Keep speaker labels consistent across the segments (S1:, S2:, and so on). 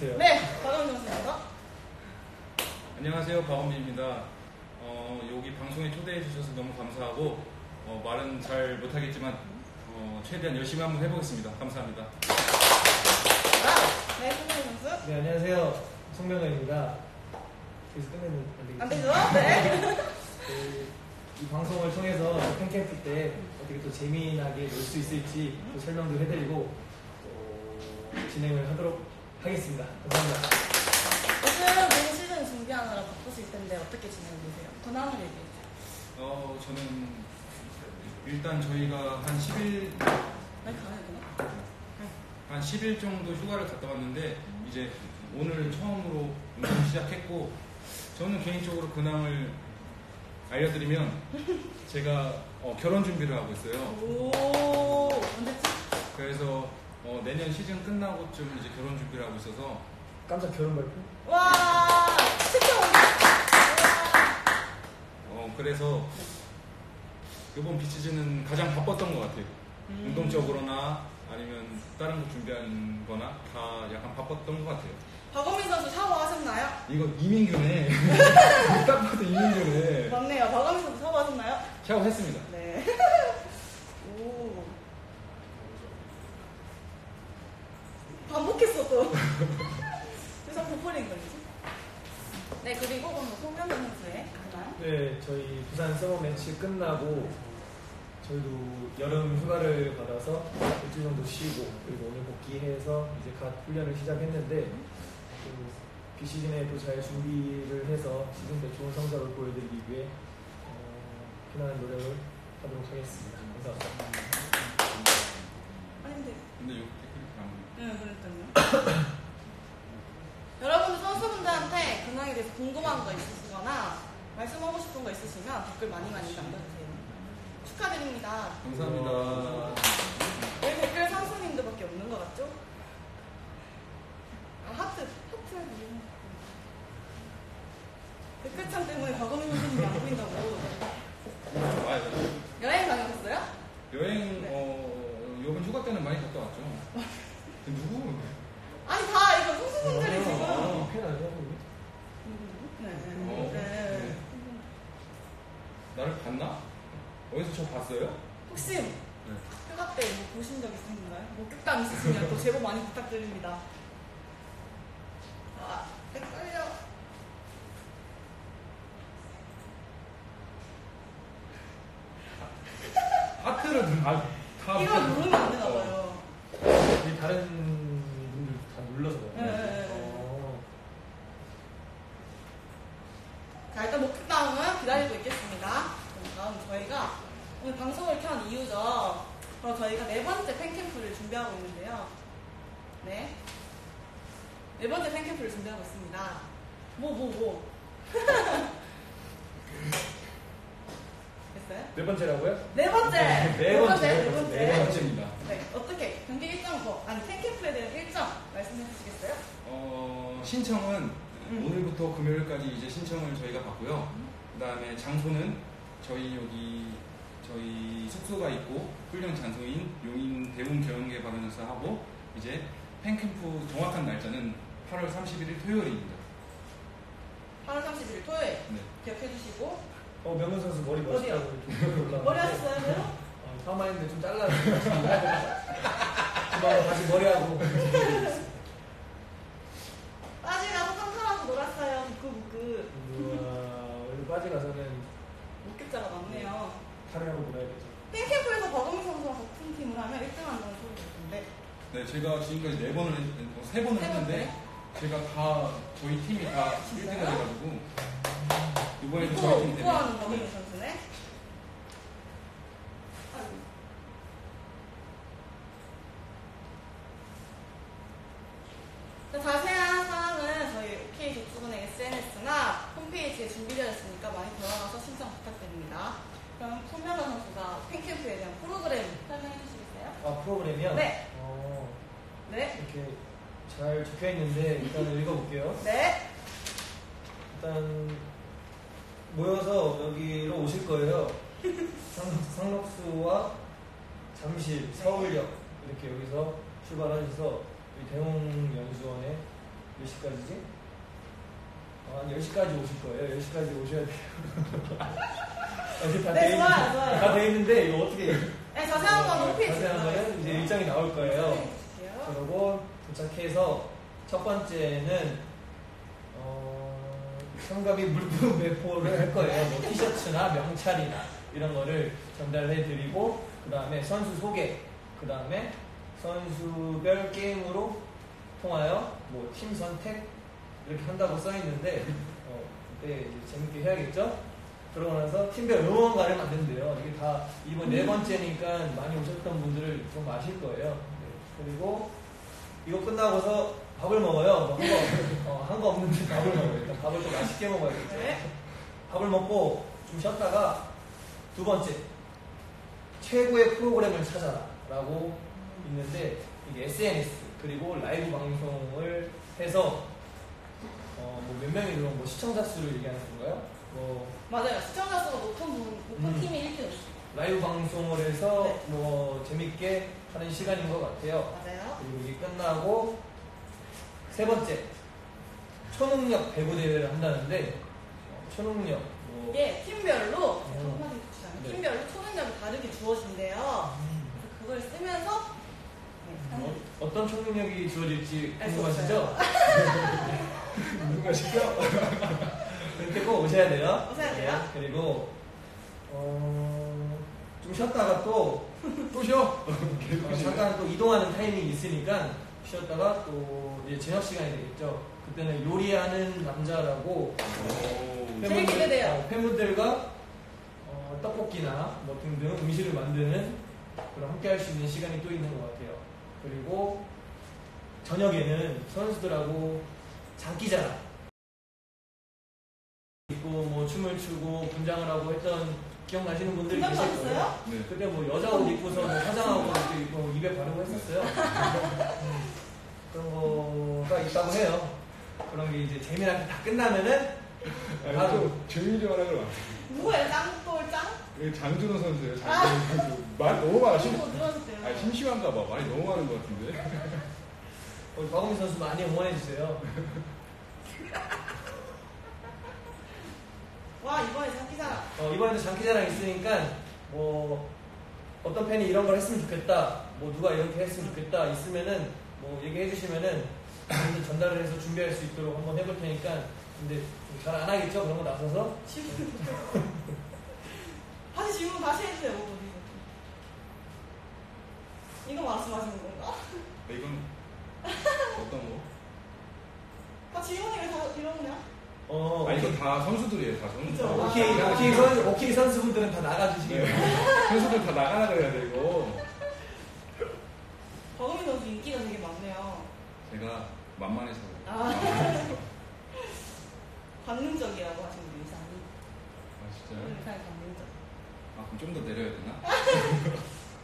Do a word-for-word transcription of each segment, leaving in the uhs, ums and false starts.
S1: 주세요.
S2: 네, 박원민 선수입니다.
S3: 안녕하세요, 박원민입니다. 어, 여기 방송에 초대해 주셔서 너무 감사하고 어, 말은 잘 못하겠지만 어, 최대한 열심히 한번 해보겠습니다. 감사합니다.
S2: 아, 네, 송명근 선수.
S1: 네, 안녕하세요. 송명근입니다. 여기서 끝내면 안 되겠죠?
S2: 안 되죠? 네.
S1: 그, 이 방송을 통해서 팬캠프 때 어떻게 또 재미나게 놀 수 있을지 또 설명도 해드리고 또 진행을 하도록 하겠습니다. 감사합니다.
S2: 요즘 본 시즌 준비하느라 바쁘실 텐데 어떻게 지내세요? 근황을 얘기해주세요.
S3: 어, 저는 일단 저희가 한 십 일
S2: 많이 가야 되나?
S3: 한 십 일 정도 휴가를 갔다 왔는데 이제 오늘 처음으로 운동 시작했고 저는 개인적으로 근황을 알려드리면 제가 어, 결혼 준비를 하고 있어요.
S2: 오, 언제지?
S3: 그래서 어, 내년 시즌 끝나고쯤 이제 결혼 준비를 하고 있어서
S1: 깜짝 결혼 발표?
S2: 와, 축하합니다.
S3: 어, 그래서 이번 비시즌은 가장 바빴던 것 같아요.
S2: 음.
S3: 운동적으로나 아니면 다른 거 준비하는 거나 다 약간 바빴던 것 같아요.
S2: 박원민 선수 샤워하셨나요?
S3: 이거 이민규네. 딱 봐도 이민규네.
S2: 맞네요. 박원민 선수 샤워하셨나요?
S3: 샤워했습니다.
S2: 네. 오. 반복했어 또. 그래서 보컬인 건지. 네, 그리고 오늘 송명근 선수의 근황.
S1: 네, 저희 부산 서머 매치 끝나고 저희도 여름 휴가를 받아서 일주일 정도 쉬고 그리고 오늘 복귀해서 이제 갓 훈련을 시작했는데 또 비시즌에 또 잘 준비를 해서 시즌 때 좋은 성적을 보여드리기 위해 어, 피나는 노력을 하도록 하겠습니다. 감사합니다.
S2: 아니 근데
S3: 근데 여기 댓글이 안
S2: 네, 그랬더니요. 여러분 선수분들한테 근황에 대해서 궁금한 거 있으시거나 말씀하고 싶은 거 있으시면 댓글 많이 많이 남겨주세요. 축하드립니다.
S3: 감사합니다.
S2: 왜 댓글 선수님들밖에 없는 것 같죠? 아, 하트, 하트. 댓글창 때문에 박원민 선수님이 안 보인다고.
S3: 아,
S2: 여행 다녀오셨어요?
S3: 여행
S2: 네.
S3: 어, 이번 휴가 때는 많이 갔다 왔죠. 누구?
S2: 아니 다 이거 선수분들이 지금.
S1: 아, 팬 아니야?
S2: 네,
S3: 어,
S2: 네, 네.
S3: 나를 봤나? 어디서 저 봤어요?
S2: 혹시 휴가 때 뭐 보신 적 있으신가요? 목격담 있으시면 또 제보 많이 부탁드립니다. 아, 헷갈려.
S3: 하트를 누- 아, 다
S2: 이거 누르면 안 되나 봐요.
S1: 우리 다른 분들 다 눌러서 그래요.
S2: 네, 네, 네.
S1: 어.
S2: 자, 일단 목격담은 기다리고 있겠습니다. 그럼 다음 저희가 오늘 방송을 켠 이유죠. 바로 저희가 네 번째 팬캠프를 준비하고 있는데요. 네. 네 번째 팬캠프를 준비하고 있습니다. 뭐, 뭐, 뭐. 됐어요?
S1: 네 번째라고요?
S2: 네 번째!
S1: 네 번째,
S2: 네
S1: 네
S2: 번째.
S1: 번째,
S3: 네 번째입니다.
S2: 네, 어떻게 경기 일정, 뭐, 아니 팬캠프에 대한 일정 말씀해 주시겠어요?
S3: 어, 신청은
S2: 음.
S3: 오늘부터 금요일까지 이제 신청을 저희가 받고요. 그 다음에 장소는 저희 여기 저희 숙소가 있고 훈련 장소인 용인 대웅 경영개발원에서 하고 이제 팬캠프 정확한 날짜는 팔월 삼십일일 토요일입니다.
S2: 팔월 삼십일 토요일
S3: 네.
S2: 기억해 주시고.
S1: 어, 명훈 선수 머리 멋있다고 좀 올라.
S2: 머리 하셨어요, 그래요?
S1: 어, 파마했는데 좀 잘라주고 다시 머리하고.
S2: 빠지가 소장하고 놀았어요. 부끄부끄.
S1: 우와, 원래 빠지 가서는
S2: 목격자가 많네요.
S1: 탈의하고 놀아야겠죠.
S2: 팬캠프에서 박원민 선수랑 같은 팀을 하면 일 등 한다는 소리 듣는데.
S3: 네, 제가 지금까지 네 번을, 했, 어, 세 번을
S2: 세
S3: 했는데 제가 다 저희 팀이 다 일 등을 해가지고 이번에도 저희 팀 때문에
S2: 우아하는 박원민 선수네. 아이고. 자, 자세한 사항은 저희 오케이저축은행 에스엔에스나 홈페이지에 준비되어 있으니까 많이 들어가서 신청 부탁드립니다. 그럼 손명관 선수가 팬캠프에 대한 프로그램 설명해 주시겠어요?
S1: 아, 프로그램이요?
S2: 네.
S1: 어,
S2: 네.
S1: 이렇게 잘 적혀 있는데 일단 읽어볼게요.
S2: 네.
S1: 일단 모여서 여기로 오실 거예요. 상, 상록수와 잠실, 서울역 이렇게 여기서 출발하셔서 우리 대웅 연수원에 몇 시까지지? 어, 한 열 시까지 오실 거예요. 열 시까지 오셔야 돼요. 이렇게 다
S2: 네,
S1: 돼
S2: 좋아요,
S1: 있는-
S2: 좋아요.
S1: 다 돼 있는데 이거 어떻게
S2: 네, 자세한 건 홈페이지에
S1: 자세한 거는 이제 일정이 나올 거예요.
S2: 해주실게요.
S1: 그리고 도착해서 첫 번째는 어, 성가비 물품 배포를 할 거예요. 뭐 티셔츠나 명찰이나 이런 거를 전달해 드리고 그 다음에 선수 소개, 그 다음에 선수별 게임으로 통하여 뭐 팀 선택 이렇게 한다고 써 있는데 어, 그때 이제 재밌게 해야겠죠? 그러고 나서 팀별 응원가를 만든대요. 이게 다 이번 네 번째니까 많이 오셨던 분들을 좀 아실 거예요. 네. 그리고 이거 끝나고서 밥을 먹어요. 뭐 한 거, 어, 한 거 없는데 밥을 먹어요. 일단 밥을 좀 맛있게 먹어야겠죠.
S2: 네.
S1: 밥을 먹고 좀 쉬었다가 두 번째 최고의 프로그램을 찾아라라고 있는데 이게 에스엔에스 그리고 라이브 방송을 해서 어, 뭐 몇 명이 들어온 뭐 시청자 수를 얘기하는 건가요? 뭐
S2: 맞아요. 시청자 수가 높은 분, 높은
S1: 음.
S2: 팀이 일 등.
S1: 라이브 방송을 해서
S2: 네.
S1: 뭐 재밌게 하는 시간인 것 같아요.
S2: 맞아요.
S1: 그리고 이게 끝나고 세 번째 초능력 배구 대회를 한다는데 어, 초능력 뭐
S2: 이게 팀별로
S1: 음.
S2: 한마디 붙이자면
S1: 네.
S2: 팀별로 초능력이 다르게 주어진대요. 그래서 그걸 쓰면서 네, 하는
S1: 어, 어떤 초능력이 주어질지
S2: 알수
S1: 궁금하시죠? 궁금하시죠? 그렇게 꼭 오셔야 돼요.
S2: 오셔야 돼요.
S1: 네, 그리고 어, 좀 쉬었다가 또 또 쉬어. 어, 잠깐 또 이동하는 타이밍이 있으니까 쉬었다가 또 이제 저녁 시간이 되겠죠. 그때는 요리하는 남자라고
S3: 오.
S2: 제일 기대돼요.
S1: 어, 팬분들과 어, 떡볶이나 뭐 등등 음식을 만드는 그런 함께 할 수 있는 시간이 또 있는 것 같아요. 그리고 저녁에는 선수들하고 장기자랑 있고 뭐 춤을 추고 분장을 하고 했던 기억나시는 분들이
S2: 분장
S1: 계실 거예요.
S2: 받았어요?
S3: 네.
S1: 그때 뭐 여자 옷 입고서 뭐 화장하고 이렇게 입고 입에 바르고 했었어요. 음, 그런 거가 있다고 해요. 그런 게 이제 재미나게 다 끝나면은 바로
S4: 재미있는 하나 그럼.
S2: 누구예요? 짱돌짱?
S4: 장준호 선수예요. 장준호 선수. 말 너무 많아. 심,
S2: 누구 늘어주세요.
S4: 아니, 심심한가 봐. 말이 너무 많은 것 같은데.
S1: 우리 박은미 선수 많이 응원해 주세요.
S2: 와 이번에 장기자랑.
S1: 어, 이번에도 장기자랑 있으니까 뭐 어떤 팬이 이런 걸 했으면 좋겠다, 뭐 누가 이렇게 했으면 좋겠다 있으면은 뭐 얘기해 주시면은 저희도 전달을 해서 준비할 수 있도록 한번 해볼 테니까. 근데 잘 안 하겠죠? 그런 거 나서서.
S2: 질문. 다시 질문 다시 해주세요. 뭐, 이거 말씀하시는 건가?
S3: 네, 이건 어떤 거?
S2: 다 질문이 왜 다 이러냐?
S1: 어,
S3: 아 이건 다 선수들이에요. 다 선수.
S2: 그쵸.
S1: 오케이, 오케이, 선, 오케이 선수분들은 다 나가주시게요.
S3: 네. 선수들 다 나가나 그래야 되고.
S2: 박은민 선수 인기가 되게 많네요.
S3: 제가 만만해서.
S2: 아. 관능적이라고 하시는 분 이상이.
S3: 아 진짜요?
S2: 이상이 관능적.
S3: 아 그럼 좀 더 내려야 되나?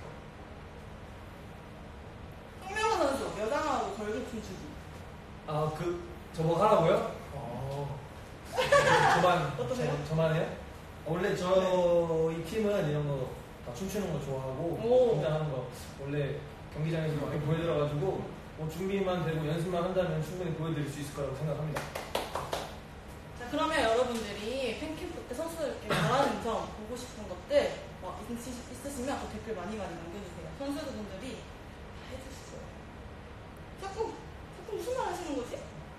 S2: 홍명호 선수 여장하고 걸그룹 춤추기.
S1: 아, 그, 저거 하라고요? 어. 저만,
S2: 어떠세요?
S1: 저, 저만 해요? 원래 저희 팀은 이런 거 다 춤추는 거 좋아하고,
S2: 오.
S1: 긴장하는 거, 원래 경기장에서 많이 보여드려가지고, 뭐 준비만 되고 연습만 한다면 충분히 보여드릴 수 있을 거라고 생각합니다.
S2: 자 그러면 여러분들이 팬캠프 때 선수들께 잘하는 점, 보고 싶은 것들 뭐 있으시, 있으시면 또 댓글 많이 많이 남겨주세요. 선수분들이 다 해주실 거예요. 자꾸 자꾸 무슨 말 하시는 거지?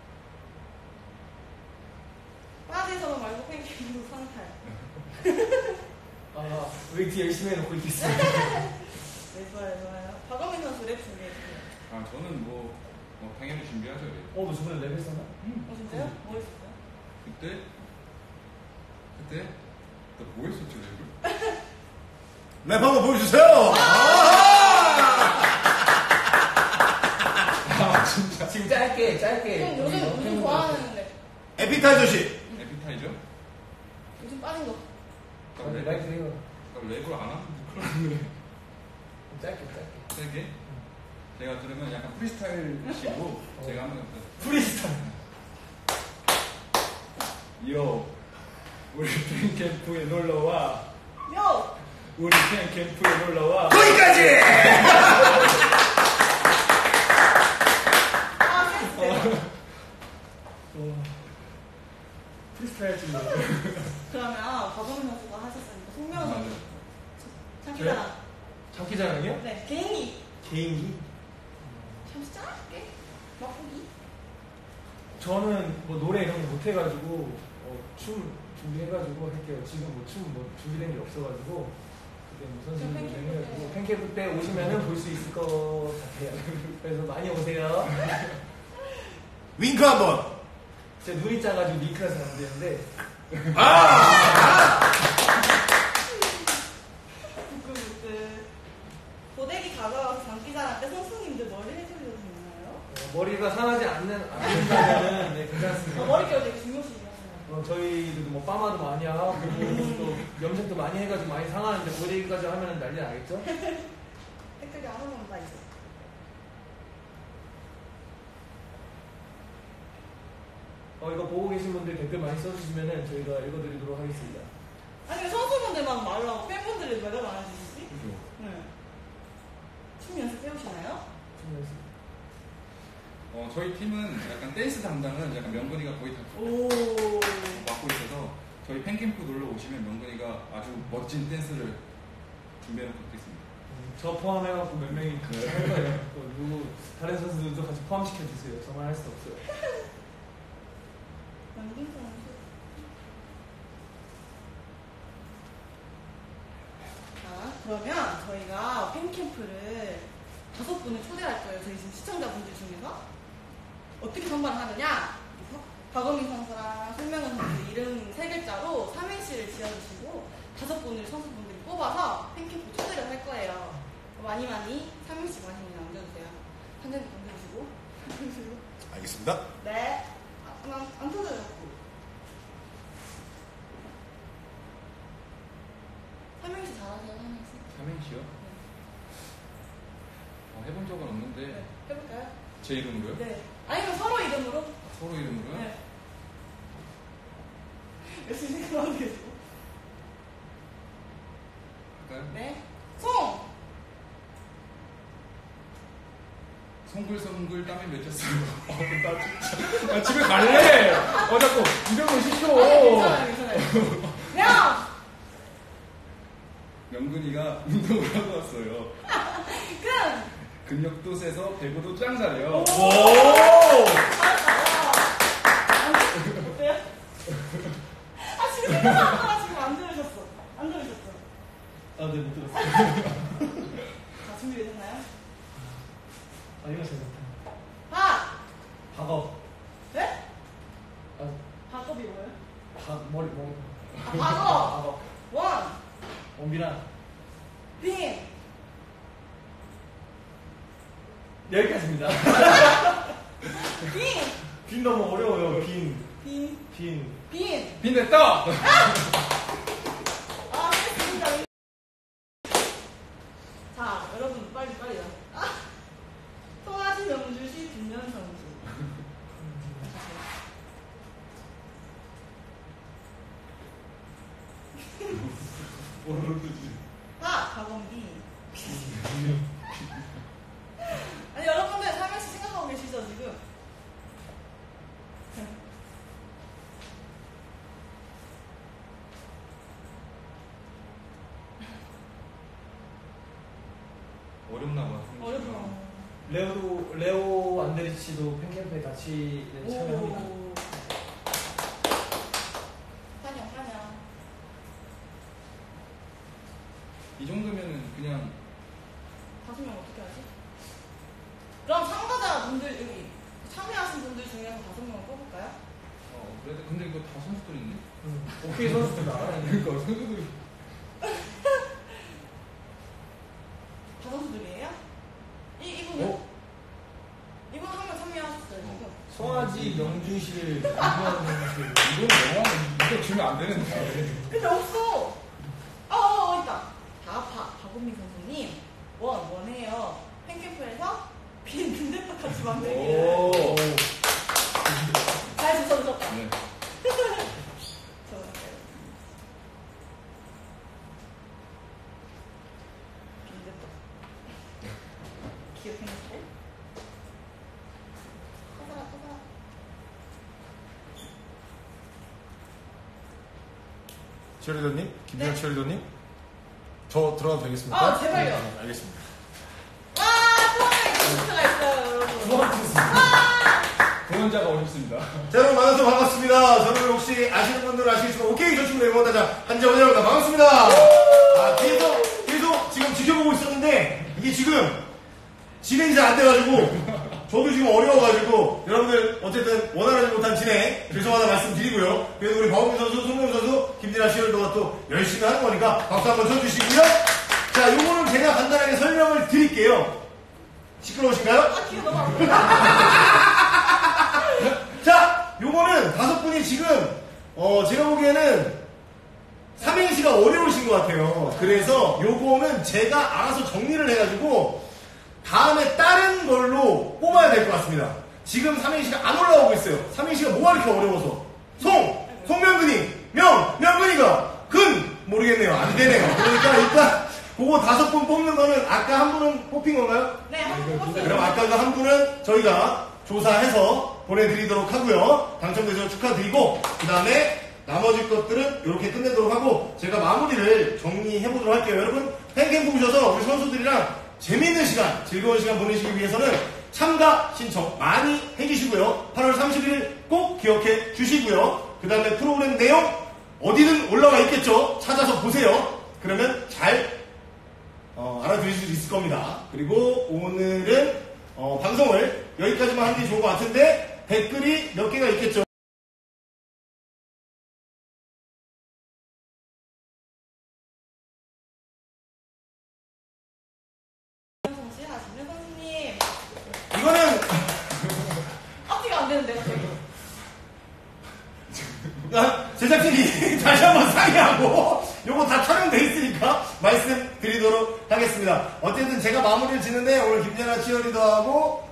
S2: 빠지서는 말고 팬캠프 상탈.
S1: 아, 웨이트 열심히 해놓고 있겠습니다.
S2: 네 좋아요 좋아요. 박원민 선수 랩 준비해주세요.
S3: 아 저는 뭐, 뭐 당연히 준비하죠. 예.
S1: 어, 너 저번에 랩 했었나?
S2: 어 진짜요? 뭐 했었어요?
S3: 그때 그때 또 뭐 했었죠 랩을?
S4: 랩 한번 보여주세요!
S3: 아 진짜.
S1: 지금 짧게, 짧게.
S2: 형 요즘 요즘 좋아하는 랩.
S4: 에피타이저씨!
S3: 에피타이저?
S2: 요즘 빠진 거.
S1: 아, 네, 마이크 해요.
S3: 랩을 안 하면 그러는데.
S1: 짧게, 짧게.
S3: 짧게? 제가 그러면 약간 프리스타일식으로 제가 한번 해볼게요.
S1: 프리스타일.
S3: 요 우리 팬캠프에 놀러와.
S2: 요!
S3: 우리 팬캠프에 놀러와.
S4: 거기까지!
S2: 아 센스.
S1: 장기자랑이요?
S2: 네, 개인기.
S1: 개인기?
S2: 잠시 짧게 맛보기.
S1: 저는 뭐 노래 이런 거 못해가지고 어, 춤 준비해가지고 할게요. 지금 뭐 춤 뭐 준비된 게 없어가지고 그때 뭐 선생님이 해가지고 팬캠프 때 오시면은 볼 수 있을 것 같아요. 그래서 많이 오세요.
S5: 윙크 한번.
S1: 제 눈이 작아지고 윙크가 잘 안 되는데.
S5: 아!
S2: 부끄부끄. 고데기 가져와서 장기자랑 때 선수님들 머리 해주셔도 되나요?
S1: 어, 머리가 상하지 않는 않는다면 네, 괜찮습니다.
S2: 어, 머릿결 되게 중요시하잖아요.
S1: 어, 저희도 뭐 빠마도 많이 하고 또 염색도 많이 해가지고 많이 상하는데 고데기까지 하면 난리 나겠죠?
S2: 댓글이 안 올라온다 이제.
S1: 어, 이거 보고 계신 분들 댓글 많이 써주시면은 저희가 읽어드리도록 하겠습니다.
S2: 아니 왜 선수분들만 말을 하고 팬분들이 왜 안 해주시지?
S3: 그죠.
S2: 네. 춤 연습 해오시나요?
S3: 어, 저희 팀은 약간 댄스 담당은 약간 명근이가 거의 다
S2: 오.
S3: 맡고 있어서 저희 팬캠프 놀러 오시면 명근이가 아주 멋진 댄스를 준비해놓고 있겠습니다.
S1: 음, 저 포함해갖고 몇 명이 같이 할 거예요. 또 누구 다른 선수들도 같이 포함시켜주세요. 저만 할 수 없어요.
S2: 남긴 선수. 자, 그러면 저희가 팬캠프를 다섯 분을 초대할 거예요. 저희 지금 시청자분들 중에서. 어떻게 선발을 하느냐? 박원민 선수랑 손명은 선수 이름 세 글자로 삼행시를 지어주시고 다섯 분을 선수분들이 뽑아서 팬캠프 초대를 할 거예요. 많이 많이 삼행시 많이 많이 남겨주세요. 한 잔 남겨주시고.
S5: 알겠습니다.
S2: 네. 아, 안, 안 터져요. 삼행시 잘하세요, 삼행시.
S3: 삼행시요? 어, 해본 적은 없는데
S2: 네. 해볼까요?
S3: 제 이름으로요?
S2: 네. 아니면 서로 이름으로?
S3: 서로 이름으로요?
S2: 네. 열심히 생각하면 되죠.
S3: 할까요?
S2: 네. 송!
S3: 송글송글 땀이 맺혔어요.
S4: 어, 나 진짜. 나 집에 갈래! 어, 자꾸 이런 거 싫어.
S2: 아니, 괜찮아요, 괜찮아요. 명!
S3: 명근이가 운동을 하고 왔어요.
S2: 근!
S3: 근력도 세서 배구도 짱 잘해요.
S2: 오!
S4: 오!
S2: 어때요? 아, 지금 생각하다가 지금 안 들으셨어. 안 들으셨어.
S1: 아, 네, 못 들었어요.
S2: 자, 준비되셨나요?
S1: 아, 이거 잘 못해.
S2: 박!
S1: 박업.
S2: 네?
S1: 아,
S2: 박업이 뭐예요?
S1: 박, 머리, 머리.
S2: 아, 박업!
S1: 박업.
S2: 원!
S1: 원빈아.
S2: 빈!
S1: 여기까지입니다.
S2: 빈!
S1: 빈 너무 어려워요, 빈.
S2: 빈!
S1: 빈.
S2: 빈!
S3: 빈냈다!
S2: 아, 진짜. 자, 여러분, 빨리, 빨리요. 아, 송아지 명주시 빈면 선수. 아, 박원비. 아니, 여러분들 삼행시 생각하고 계시죠, 지금?
S3: 어렵나 봐.
S2: 어렵다.
S1: 레오도, 레오 안드리치도 팬캠프에 같이 네, 참여합니다.
S2: 오. 환영, 환영.
S3: 이 정도면은 그냥
S2: 다섯 명 어떻게 하지? 그럼 참가자분들, 여기 참여하신 분들 중에서 다섯 명을 뽑을까요?
S3: 어 그래도 근데 이거 다 선수들인데?
S1: 음, 오케이 선수들 나와요.
S3: 그러니까 선수들이
S2: 다 선수들이에요? 이, 이분은?
S1: 어?
S2: 이분 한 명 참여하셨어요, 지금.
S1: 송아지 명주시를 유명한 선수.
S3: 이건 영화 이거 주면 안 되는데.
S2: 근데 없어! 어, 어, 어, 있다. 다, 박, 박은민 선수님. 원, 원해요. 팬캠프에서 빈 빈대떡 같이 만들기를.
S1: 오.
S2: 잘 주셨죠?
S3: 네.
S2: 좋았어요. 빈대떡. 기억해놓고. 커다라, 커다라.
S5: 치어리더님? 김민혁
S2: 네.
S5: 치어리더님? 저 들어가도 되겠습니까?
S2: 아, 제발요.
S5: 네, 알겠습니다.
S2: 와, 투어에 게스트가 있어요, 여러분.
S4: 공연자가 어렵습니다.
S5: 자, 여러분 만나서 반갑습니다. 저는 혹시 아시는 분들은 아시겠지만 오케이 저축 응원단장 한재원입니다. 반갑습니다. 아, 뒤에서 계속 지금 지켜보고 있었는데 이게 지금 진행이 잘 안 돼가지고 저도 지금 어려워가지고 여러분들 어쨌든 원활하지 못한 진행 죄송하다 말씀드리고요. 그래도 우리 박원민 선수, 송명훈 선수, 김진아 시월도가 또 열심히 하는 거니까 박수 한번 쳐주시고요. 자, 요거는 제가 간단하게 설명을 드릴게요. 시끄러우신가요?
S2: 아, 귀가 너무 아프다.
S5: 자, 요거는 다섯 분이 지금 어 제가 보기에는 삼행시가 어려우신 것 같아요. 그래서 요거는 제가 알아서 정리를 해가지고 다음에 다른 걸로 뽑아야 될 것 같습니다. 지금 삼행시가 안 올라오고 있어요. 삼행시가 뭐가 이렇게 어려워서. 송, 송명근이, 명, 명근이가, 근, 모르겠네요. 안 되네요. 그러니까 일단 그거 다섯 분 뽑는 거는 아까 한 분은 뽑힌 건가요?
S2: 네, 한번 뽑았어요.
S5: 그럼 아까 그 한 분은 저희가 조사해서 보내드리도록 하고요. 당첨되셔서 축하드리고 그 다음에 나머지 것들은 이렇게 끝내도록 하고 제가 마무리를 정리해보도록 할게요. 여러분 팬캠프 오셔서 우리 선수들이랑 재미있는 시간, 즐거운 시간 보내시기 위해서는 참가 신청 많이 해주시고요. 팔월 삼십일 꼭 기억해 주시고요. 그 다음에 프로그램 내용 어디든 올라와 있겠죠. 찾아서 보세요. 그러면 잘 어, 알아들으실 수 있을 겁니다. 그리고 오늘은 어, 방송을 여기까지만 하는 게 좋은 것 같은데 댓글이 몇 개가 있겠죠.
S2: 정씨 하시는 선생님.
S5: 이거는
S2: 앞뒤가 안 되는데, 갑자기.
S5: 아, 제작진이 다시 한번 상의하고 요거 다 촬영돼 있으니까 말씀드리도록 하겠습니다. 어쨌든 제가 마무리를 짓는데 오늘 김재나 치어리더하고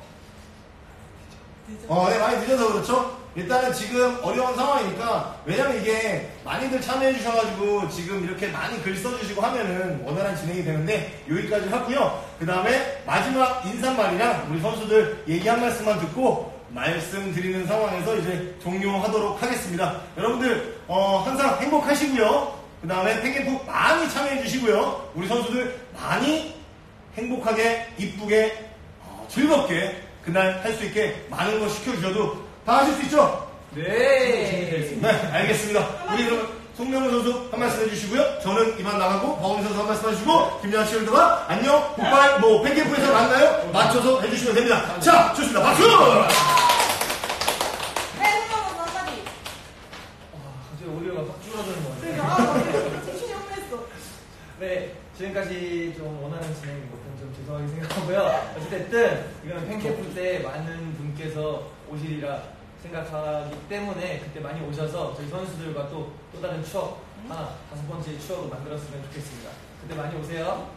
S5: 어, 네, 많이 늦어서 그렇죠? 일단은 지금 어려운 상황이니까 왜냐면 이게 많이들 참여해 주셔가지고 지금 이렇게 많이 글 써주시고 하면은 원활한 진행이 되는데 여기까지 하고요. 그 다음에 마지막 인사말이랑 우리 선수들 얘기 한 말씀만 듣고 말씀드리는 상황에서 이제 종료하도록 하겠습니다. 여러분들 어, 항상 행복하시고요. 그 다음에 팬캠프 많이 참여해 주시고요. 우리 선수들 많이 행복하게 이쁘게 어, 즐겁게 그날 할 수 있게 많은 거 시켜주셔도 다 하실 수 있죠?
S1: 네.
S5: 네, 알겠습니다. 우리 그럼 송명훈 선수 한 말씀 해주시고요. 저는 이만 나가고 박원민 선수 한 말씀 해주시고 김연아 시월드가 안녕, 굿바이, 뭐 팬캠프에서 만나요? 맞춰서 해주시면 됩니다. 자, 좋습니다. 박수!
S2: 네, 송명훈 한마디.
S1: 아, 갑자기 오디오가 확 줄어드는 것
S2: 그러니까,
S1: 같아요.
S2: 아, 정신이 혼냈어.
S1: 네, 지금까지 좀 원하는 진행 못한 점 죄송하게 생각하고요. 어쨌든 이거는 팬캠프 때 많은 분께서 오시리라 생각하기 때문에 그때 많이 오셔서 저희 선수들과 또, 또 다른 추억 하나, 다섯 번째 추억을 만들었으면 좋겠습니다. 그때 많이 오세요.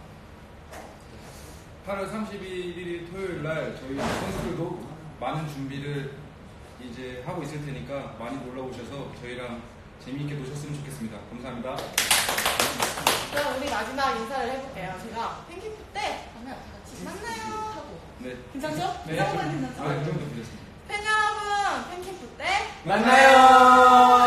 S3: 팔월 삼십일 토요일 날 저희 선수들도 많은 준비를 이제 하고 있을 테니까 많이 놀러 오셔서 저희랑 재미있게 노셨으면 좋겠습니다. 감사합니다.
S2: 그럼 우리 마지막 인사를 해볼게요. 제가 팬캠프 때 하면 다 같이 만나요 하고.
S3: 네.
S2: 괜찮죠?
S1: 네.
S2: 이 정도는 괜찮죠?
S3: 아, 이 정도 드렸습니다.
S2: 팬 여러분, 팬캠프 때
S1: 만나요!